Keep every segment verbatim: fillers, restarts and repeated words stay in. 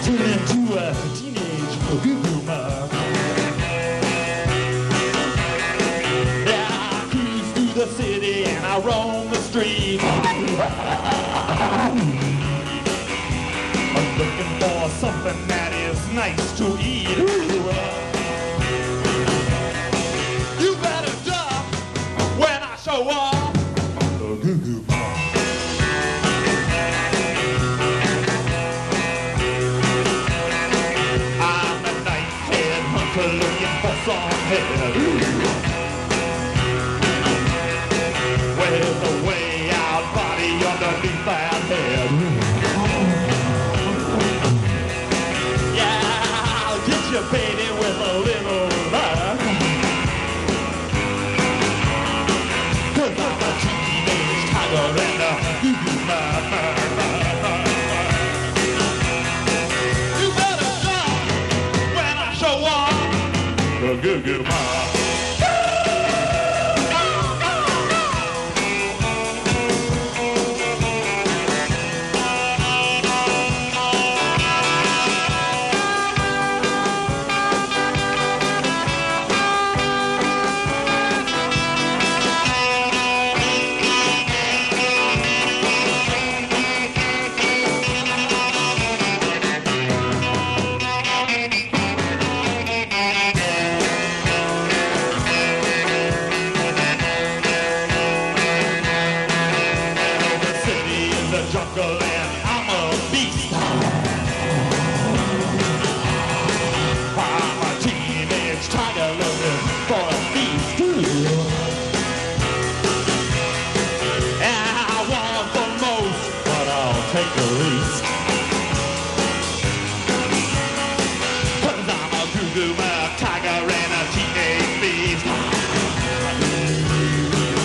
turn into a teenage goo-goo muck. Yeah, I cruise through the city and I roam the streets. I'm looking for something that is nice to eat. Ooh. You better duck when I show up. The goo-goo muck. I'm a night-head hunter looking for some head. With a way-out body underneath that head. Yeah, I'll get you, baby, with a little luck. 'Cause I'm a teenage tiger and a goo-goo muck. You better stop when I show up. The goo-goo muck.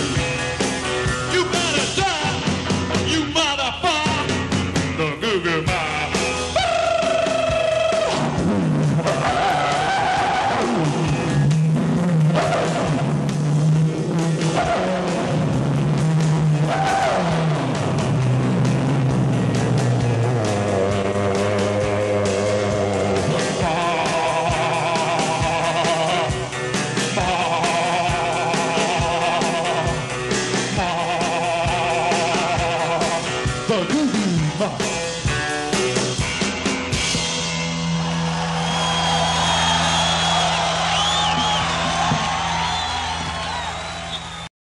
Goo-goo.